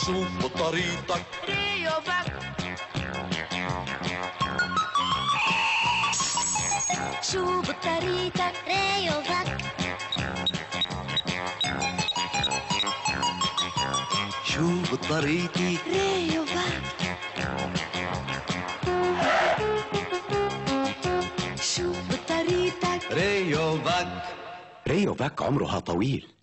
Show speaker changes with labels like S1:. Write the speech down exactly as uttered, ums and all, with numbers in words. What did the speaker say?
S1: شوف طريقك
S2: ريوفاك. شوف طريقك ريوفاك.
S1: شوف طريقي
S2: ريوفاك. شوف طريقك.
S1: ريوفاك.
S3: ريوفاك عمرها طويل،